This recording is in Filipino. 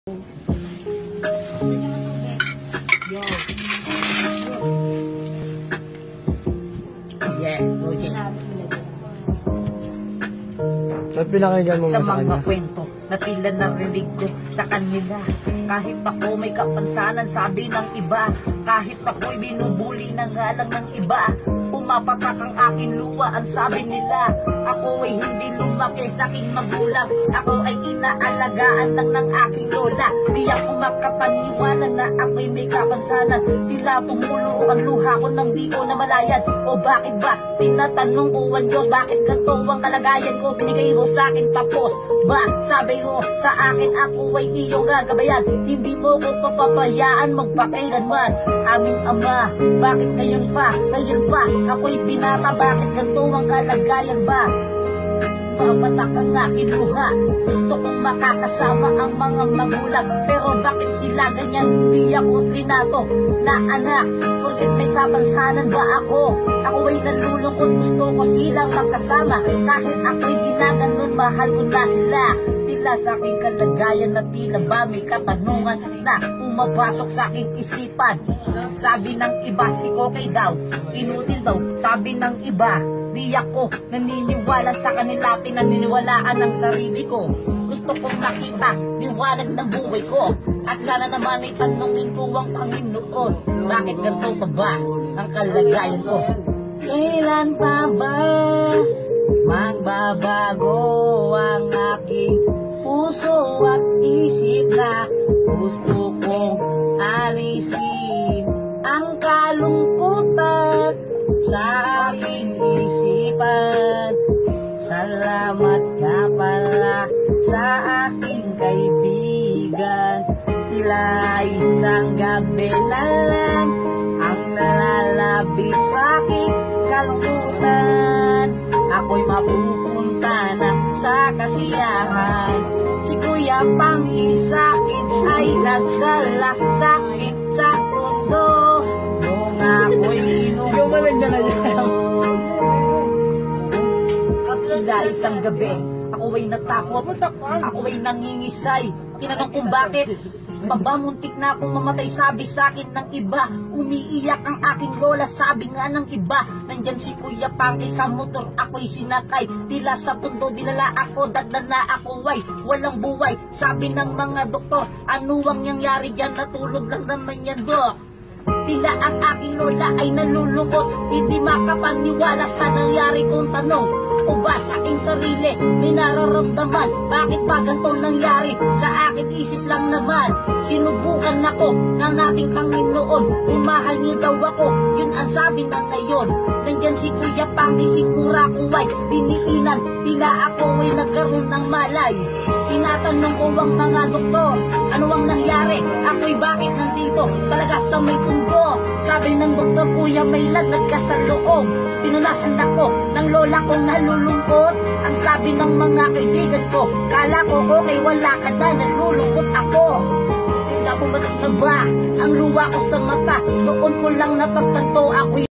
Sa pinakinggan mo sa sa mga kanya? kwento na tila narinig ko sa kanila. Kahit ako may kapansanan, sabi ng iba. Kahit ako'y binubuli na nga lang ng iba. Pumapatak ang aking luwa, ang sabi nila. Ako ay hindi lumaki sa aking magulang. Ako ay inaalagaan lang ng aking lola. Di ako makapaniwala na ako'y may kapansanan. Tila tumulo ang luha ko nang di ko namalayan. O bakit ba? Tinatanong ko ang Diyos, bakit ganito ang kalagayan ko? Binigay mo sa akin tapos ba? Sabi mo sa akin ako ay iyong gagabayan. Hindi mo ko papabayaan magpakailanman. Aming Ama, bakit ngayon pa ako'y binata, bakit ganito ang kalagayan ba? Papatak ang aking luha. Gusto kong makakasama ang mga magulang, pero bakit sila ganyan? Di ako trinato na anak. Porket may kapansanan ba ako? Ako ay nalulungkot, gusto ko silang makasama. Kahit ako'y ginaganon, mahal ko na sila. Tila sa aking kalagayan na tila ba may katanungan na umapasok sa aking isipan. Sabi ng iba si Kokey daw, inutil daw. Sabi ng iba, di ako naniniwala sa kanila, pinaniniwalaan ng sarili ko. Gusto kong makita liwanag ng buhay ko. At sana naman ay tanungin ko ang Panginoon, bakit ganito pa ba ang kalagayan ko? Kailan pa ba magbabago ang aking puso at isip na gusto kong alisin ang kalungkutan sa aking isipan? Salamat nga pala sa aking kaibigan. Tila isang gabi na lang ang nalalabis sa aking kalungkutan. Ako'y mapupunta na sa kasiyahan. Si Kuya Pangki sa'kin ay nagdala sakit sa mundo. Nung ako'y kapila isang gabi, ako ay natakot, ako ay nangingisay. Tinanong kung bakit. Mabamuntik na akong mamatay, sabi sa akin ng iba. Umiiyak ang aking lola, sabi nga ng iba. Nandyan si Kuya Pangki sa motor, ako'y sinakay. Tila sa pundo, dinala ako, dagdan na ako ay walang buhay. Sabi ng mga doktor, ano ang nangyari dyan? Natulog lang naman yan, Dok. Tila ang aking lola ay nalulungkot, hindi makapaniwala sa nangyari kong tanong. O ba sa aking sarili may nararamdaman? Bakit ba ganito nangyari? Sa akin isip lang naman. Sinubukan ako ng ating Panginoon, umahal niyo daw ako, yun ang sabi na ngayon. Nandyan si Kuya Pangki, sigura ko ay biniinan. Tila ako ay nagkaroon ng malay. Tinatanong ko ang mga doktor, ano ang nangyari? Ako'y bakit nandito? Talaga sa may tundo. Sabi ng doktor, Kuya, may laglag ka sa loob. Pinunasan ako ng lola kong nalulungkot. Ang sabi ng mga kaibigan ko, kala ko okay, wala ka na, nalulungkot ako. Hindi ako matagtag ba ang luwa ko sa mata? Doon ko lang napagtanto, ako'y